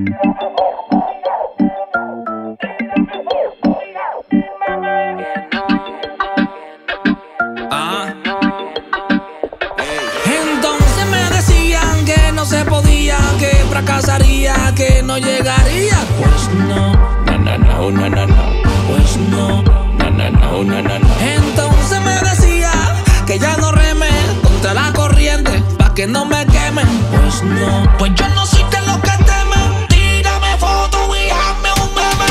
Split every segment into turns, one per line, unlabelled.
Entonces me decían que no se podía, que fracasaría, que no llegaría. Pues no, pues no, Entonces me decía que ya no reme contra la corriente, pa' que no me quemen. Pues no, pues yo no soy de los que temen. Tírame foto y hazme un meme.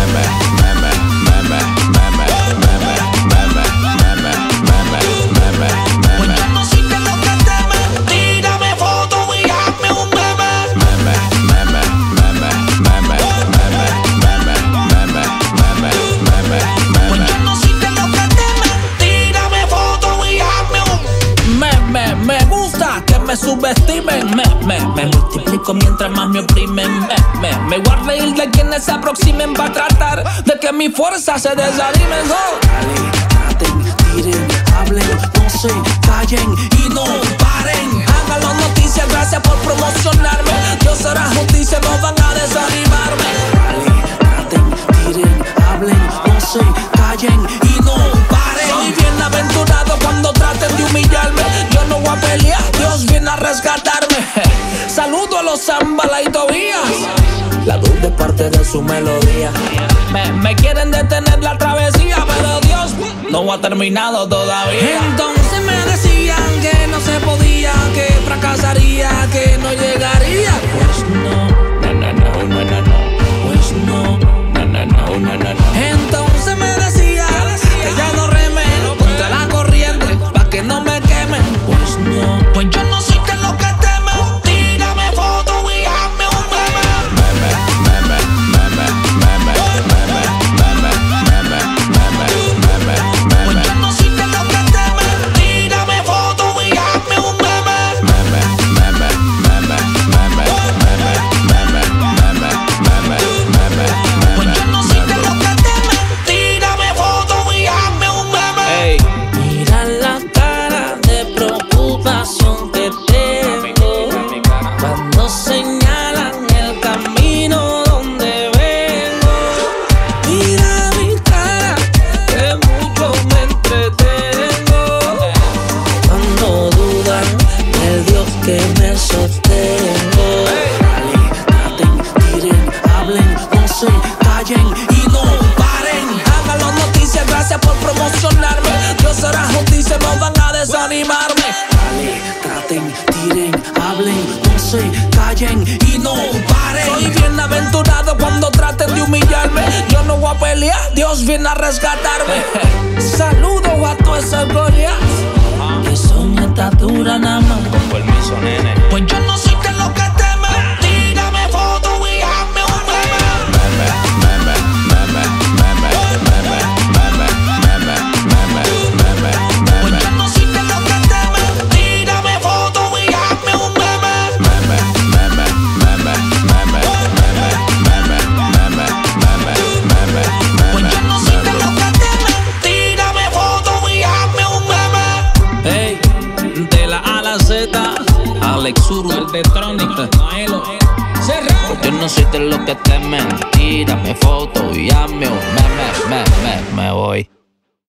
Pues yo no soy de los que temen. Tírame foto y hazme un meme. Pues yo no soy de los que temen. Tírame foto y hazme un meme. Me gusta que me subestimen. Me multiplico mientras más me oprimen. Me voy a reír de quienes se aproximen para tratar de que mi fuerza se desanimen. Traten, tiren, hablen, no se callen y no paren. Háganlo noticias, gracias por promocionarme. Dios hará justicia, no van a desanimarme. Traten, tiren, hablen, no se callen y no paren. Soy bienaventurado cuando traten de humillarme. Yo no voy a pelear, Dios viene a rescatarme. Saludo a los Zambala y Tobías. La dulce parte de su melodía. Me quieren detener la travesía, pero Dios no ha terminado todavía. Entonces me decían que no se podía, que fracasaría, que no llegaría. Pues no, pues no, Entonces me decía que ya no reme contra la corriente, pa' que no me quemen. Pues no, pues yo no soy de los que temen. Tírame foto y hazme un meme. Pues yo no soy de los que temen. Tírame foto y hazme un meme. Pues yo no soy de los que temen. Tírame foto y hazme un meme. Mira la cara de preocupación que tengo cuando señalan el camino donde vengo. Mira mi cara, que mucho me entretengo cuando dudan del Dios que me sostengo. Traten, tiren, hablen, no se callen y no paren. Háganlo noticias, gracias por promocionarme. Dios hará justicia, no van a desanimarme. Traten, tiren, hablen, no se callen y no paren. Soy bienaventurado cuando traten de humillarme. Yo no voy a pelear, Dios viene a rescatarme. Saludo a todos esos Goliaths que son estatura nada más.
Con permiso, nene.
Pues yo no soy de los que temen. Tírame foto y hazme un Pues yo no soy de los que temen. Tírame foto y hazme un Pues yo no soy de los que temen. Tírame foto y hazme un meme. Hey, de la A a la Z, Alex Zurdo, el de Trónica, Maelo. Pues yo no soy de los que temen. Tírame foto y hazme un meme. Me voy.